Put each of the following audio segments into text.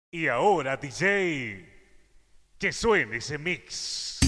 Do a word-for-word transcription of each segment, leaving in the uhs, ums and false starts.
Y ahora, D J, que suene ese mix.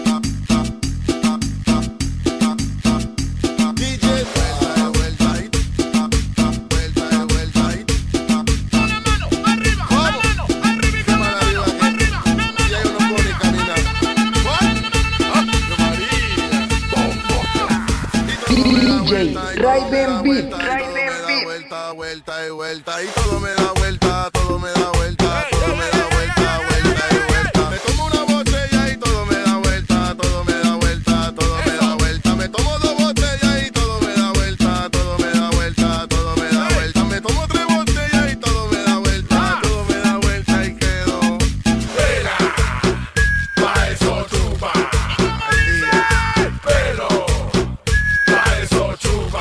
D J Raiden Beat. Vuelta, vuelta y vuelta y todo me da vuelta, todo me da vuelta, todo me da vuelta, vuelta y vuelta. Me tomo una botella y todo me da vuelta, todo me da vuelta, todo me da vuelta. Me tomo dos botellas y todo me da vuelta, todo me da vuelta, todo me da vuelta. Me tomo tres botellas y todo me da vuelta, todo me da vuelta y quedo. Vela, pa' eso chupa. Pelo, pa' eso chupa.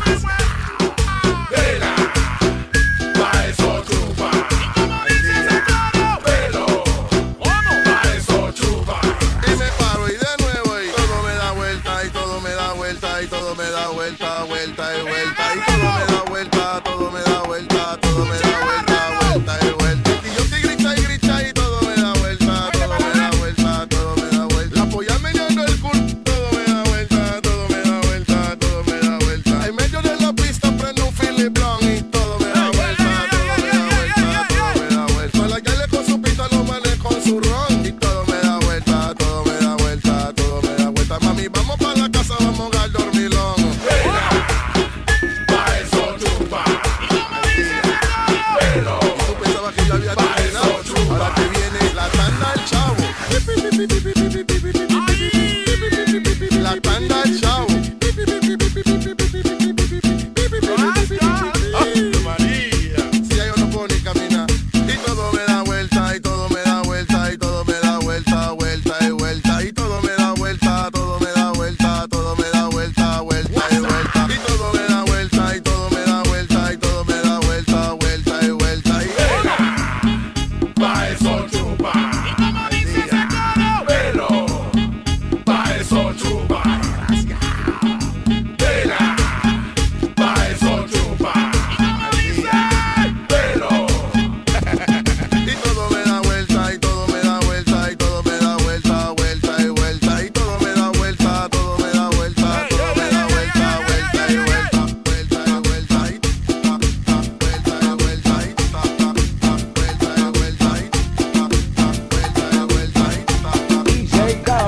Vela, pa' eso chupa. Pelo, pa' eso chupa. Y me paro y de nuevo y todo me da vuelta y todo me da vuelta y todo me da vuelta, vuelta y vuelta y todo me da vuelta, todo me da vuelta, todo me da vuelta, vuelta y vuelta. Y yo sí grita y grita y todo me da vuelta, todo me da vuelta, todo me da vuelta. La polla meneando el culo, todo me da vuelta, todo me da vuelta, todo me da vuelta. En medio de la pista prendo un Philip Blanc y todo me da vuelta, todo me da vuelta, todo me da vuelta. La gale con su pista, los manes con su ron y todo me da vuelta, todo me da vuelta, todo me da vuelta. Mami, vamos para la casa, vamos al dormilón. Vela, pa' eso chupa. Pelo, Tú pensabas que yo había Pa' terminado. eso chupa. Ahora que viene la tanda del chavo. La tanda del chavo. Ave María. Si ya yo no puedo ni caminar. Y todo me da vuelta, y todo me da vuelta, y todo me da vuelta, vuelta y vuelta. Y todo me da vuelta, todo me da vuelta, todo me da vuelta, vuelta y vuelta. Y todo me da vuelta, y todo me da vuelta, y todo me da vuelta, vuelta y vuelta. Y pa' eso chupa. Pelo, pa' eso chupa. Vela, pa' eso chupa. Pelo, Y todo me da vuelta, y todo me da vuelta, y todo me da vuelta, vuelta y vuelta. Y todo me da vuelta, todo me da vuelta, todo me da vuelta, vuelta y vuelta. Vuelta y vuelta, y ta, ta, vuelta y vuelta, y ta, ta, vuelta y vuelta, y ta, ta, vuelta y vuelta, y ta, ta. D J Gao.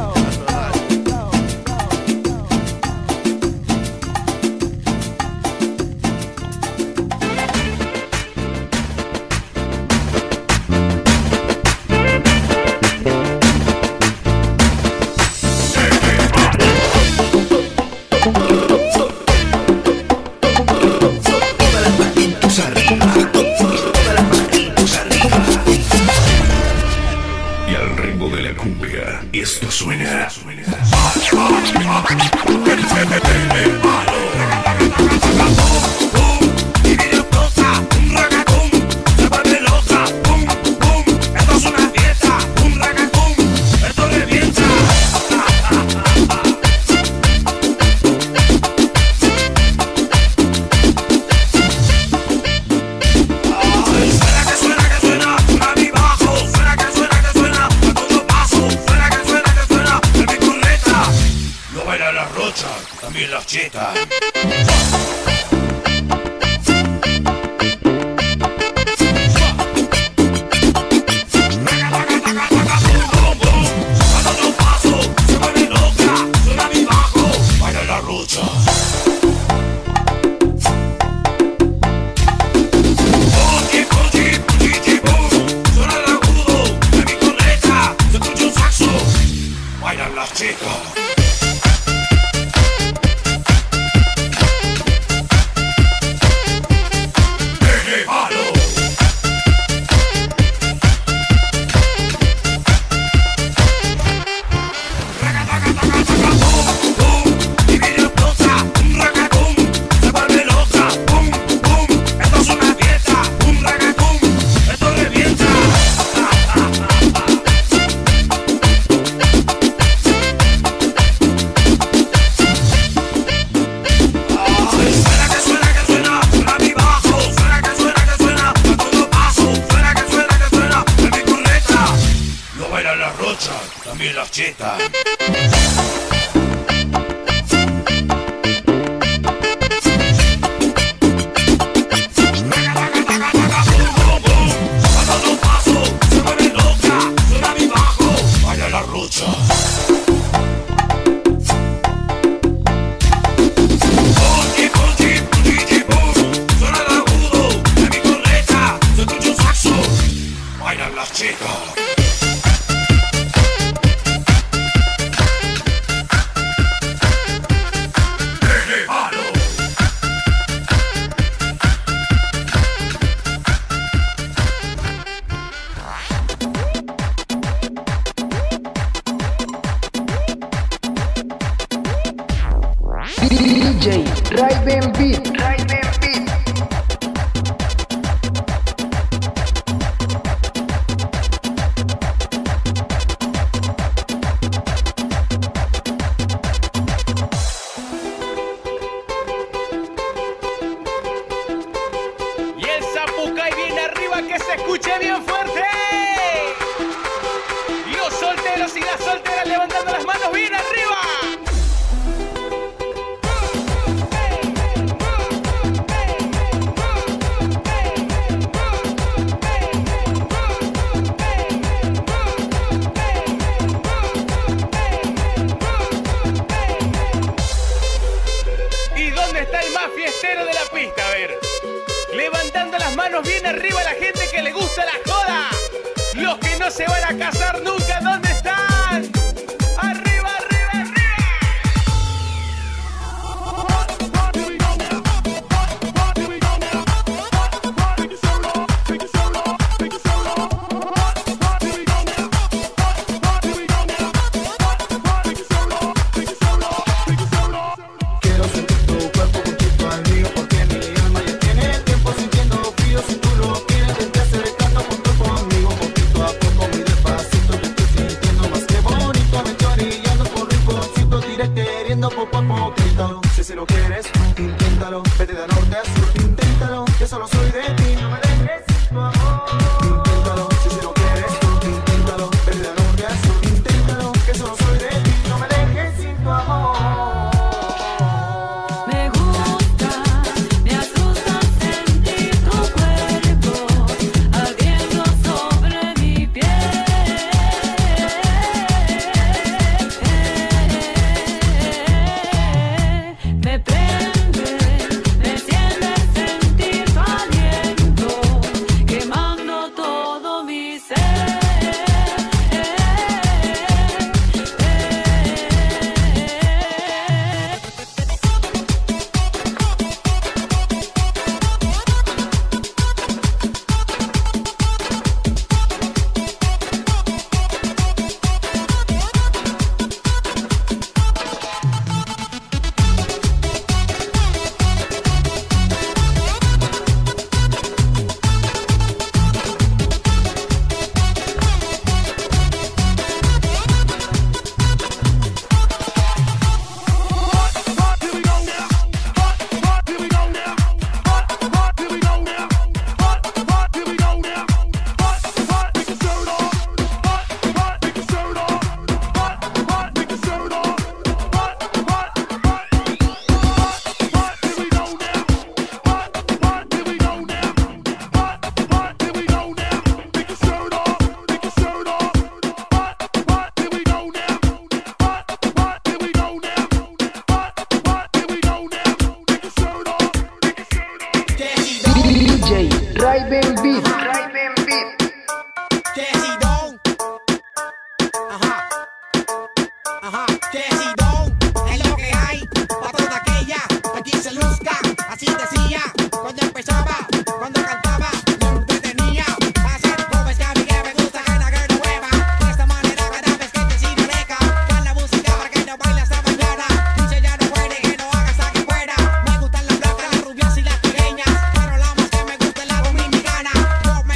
y al ritmo de la cumbia, esto suena. No bailan las rochas, también las chetas. Baila la rocha. Oye, oye, oye, boom. Suena el agudo de mi corneta. Se escucha un saxo. Bailan las chicas. las chetas. D J Raven Beat, Raven Beat. Y el Zapucay viene arriba, que se escuche bien fuerte. Los solteros y las solteras levantando las manos bien arriba. ¿Y dónde está el más fiestero de la pista? A ver, levantando las manos bien arriba la gente que le gusta la joda. Los que no se van a casar nunca, ¿dónde están? ¡Arriba, arriba, arriba! Quiero sentir tu cuerpo junto al mío, porque mi alma ya tiene tiempo sintiendo frío. Si tú lo quieres, vente acercando junto conmigo, poquito a poco, muy despacito. Yo estoy sintiendo más que bonito, me estoy orillando por rinconcito, diré queriendo poco a poquito. Si si lo quieres, inténtalo, vete de norte a sur, inténtalo, que solo soy de ti, no me dejes sin tu amor. Inténtalo, si si lo quieres, inténtalo, vete de norte a sur, inténtalo, que solo soy de ti, no me dejes sin tu amor. Me gusta, me asusta sentir tu cuerpo ardiendo sobre mi piel. Me prende, me siente sentir tu aliento, quemando todo mi ser. D J Raven Beat, Raven Beat. Chesidón. Ajá. Ajá. Chesidón. Es lo que hay. Pa' toda aquella. Aquí se luzca. Así decía. Cuando empezaba. Cuando cantaba. No me entretenía. Hacer covers que a mí que me gusta. Que la girl nueva. De esta manera cada vez que te sigue aleja. Con la música para que no baile hasta mañana. Dice ya no puede. Que no haga hasta que fuera. Me gustan las blancas, las rubias y las trigueñas. Pero la más que me gusta es la dominicana.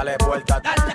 dale vuelta.